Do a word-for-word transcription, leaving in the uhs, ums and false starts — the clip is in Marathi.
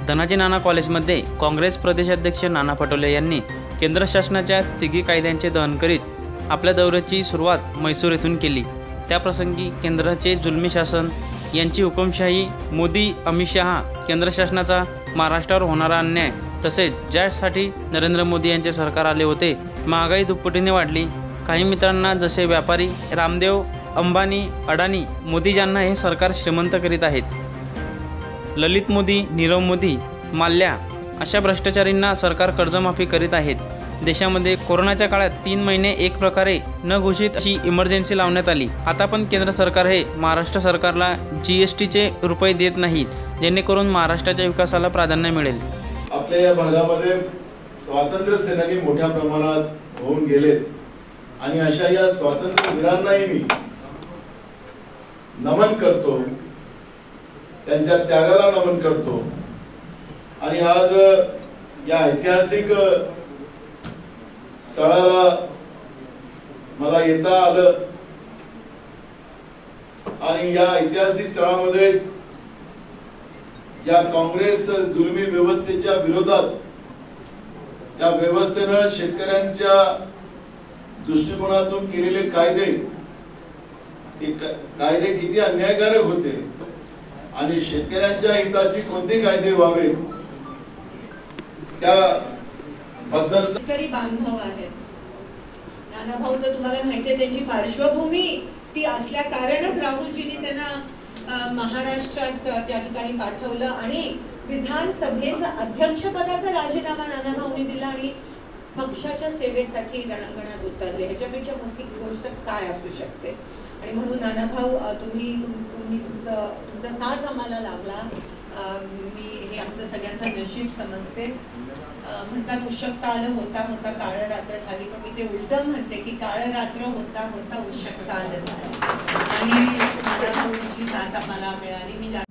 धनाजी नाना कॉलेजमध्ये काँग्रेस प्रदेशाध्यक्ष नाना पटोले यांनी केंद्र शासनाच्या तिघी कायद्यांचे दहन करीत आपल्या दौऱ्याची सुरुवात म्हैसूर येथून केली। त्याप्रसंगी केंद्राचे जुलमी शासन यांची हुकुमशाही, मोदी अमित शहा केंद्र शासनाचा महाराष्ट्रावर होणारा अन्याय, तसेच ज्यासाठी नरेंद्र मोदी यांचे सरकार आले होते, महागाई दुप्पटीने वाढली। काही मित्रांना जसे व्यापारी रामदेव, अंबानी, अडानी, मोदी ज्यांना हे सरकार श्रीमंत करीत आहेत, ललित मोदी, नीरव मोदी, माल्या अशा भ्रष्टाचारींना सरकार कर्जमाफी करीत आहेत। देशामध्ये कोरोनाच्या काळात तीन महिने एक प्रकारे न घोषित अशी इमर्जन्सी लावण्यात आली। आता पण केंद्र सरकार हे महाराष्ट्र सरकारला जीएसटीचे रुपये देत नाहीत, जेणेकरून महाराष्ट्राच्या विकासाला प्राधान्य मिळेल। आपल्या या भागामध्ये स्वातंत्र्य सेनानी मोठ्या प्रमाणात होऊन गेलेत आणि अशा या स्वातंत्र्य वीरांनाही मी नमन करतो, त्यांच्या त्यागाला नमन करतो। आणि आज या ऐतिहासिक स्थळाला मला येता आलं आणि या ऐतिहासिक स्थळामध्ये ज्या काँग्रेस जुलमी व्यवस्थेच्या विरोधात त्या व्यवस्थेनं शेतकऱ्यांच्या दृष्टिकोनातून केलेले कायदे, ते कायदे किती अन्यायकारक होते आणि शेतकऱ्यांच्या हिताची कोणते कायदे व्हावे त्या बद्दल शेतकरी बांधव आहेत। नाना भाऊ तर तुम्हाला माहिती आहे, त्यांची पार्श्वभूमी ती असल्या कारणच राहुलजींनी त्यांना महाराष्ट्रात त्या ठिकाणी पाठवलं आणि विधानसभेचा अध्यक्षपदाचा राजीनामा नाना भाऊंनी दिला आणि पक्षाच्या सेवेसाठी रणांगणात उतरले। ह्याच्यापेक्षा मोठी गोष्ट काय असू शकते? आणि म्हणून नाना भाऊ तुम्ही तुम्ही तुमचं तुमचा साथ आम्हाला लाभला, मी हे आमचं सगळ्यांचं नशीब समजते। म्हणतात उशकता आलं होता होता काळं रात्र झाली, पण मी ते उलटं म्हणते की काळं रात्र होता होता उशकता आलं झालं आणि नाना भाऊंची साथ आम्हाला मिळाली। मी